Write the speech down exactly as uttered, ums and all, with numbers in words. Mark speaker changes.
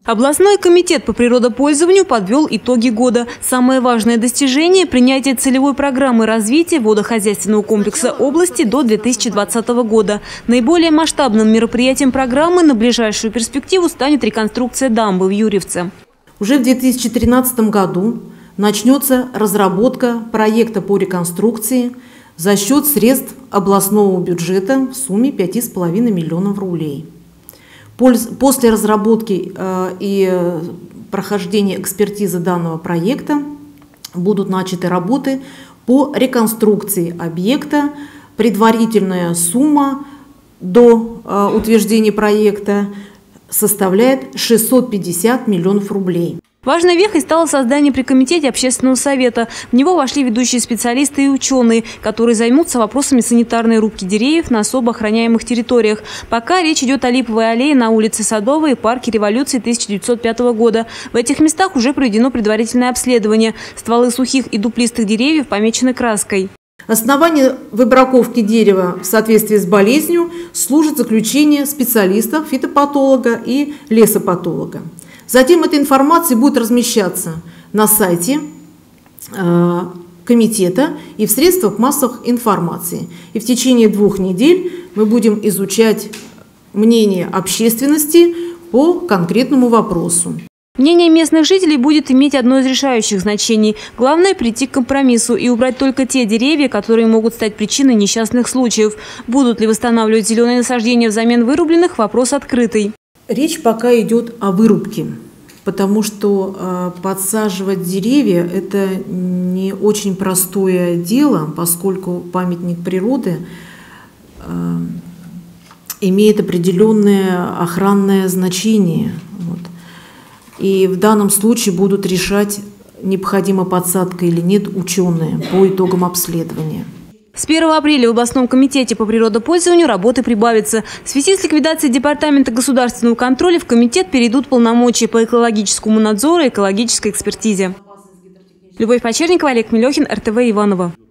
Speaker 1: Областной комитет по природопользованию подвел итоги года. Самое важное достижение – принятие целевой программы развития водохозяйственного комплекса области до две тысячи двадцатого года. Наиболее масштабным мероприятием программы на ближайшую перспективу станет реконструкция дамбы в Юрьевце.
Speaker 2: Уже в две тысячи тринадцатом году начнется разработка проекта по реконструкции за счет средств областного бюджета в сумме пяти с половиной миллионов рублей. После разработки и прохождения экспертизы данного проекта будут начаты работы по реконструкции объекта. Предварительная сумма до утверждения проекта составляет шестьсот пятьдесят миллионов рублей.
Speaker 1: Важной вехой стало создание при комитете общественного совета. В него вошли ведущие специалисты и ученые, которые займутся вопросами санитарной рубки деревьев на особо охраняемых территориях. Пока речь идет о Липовой аллее на улице Садовой и парке Революции тысяча девятьсот пятого года. В этих местах уже проведено предварительное обследование. Стволы сухих и дуплистых деревьев помечены краской.
Speaker 2: Основание выбраковки дерева в соответствии с болезнью служит заключение специалистов, фитопатолога и лесопатолога. Затем эта информация будет размещаться на сайте э, комитета и в средствах массовой информации. И в течение двух недель мы будем изучать мнение общественности по конкретному вопросу.
Speaker 1: Мнение местных жителей будет иметь одно из решающих значений. Главное – прийти к компромиссу и убрать только те деревья, которые могут стать причиной несчастных случаев. Будут ли восстанавливать зеленые насаждения взамен вырубленных – вопрос открытый.
Speaker 2: Речь пока идет о вырубке, потому что э, подсаживать деревья – это не очень простое дело, поскольку памятник природы э, имеет определенное охранное значение. Вот. И в данном случае будут решать, необходима подсадка или нет, ученые по итогам обследования.
Speaker 1: С первого апреля в областном комитете по природопользованию работы прибавится. В связи с ликвидацией департамента государственного контроля в комитет перейдут полномочия по экологическому надзору и экологической экспертизе. Любовь Почерникова, Олег Мелехин, эр тэ вэ Иваново.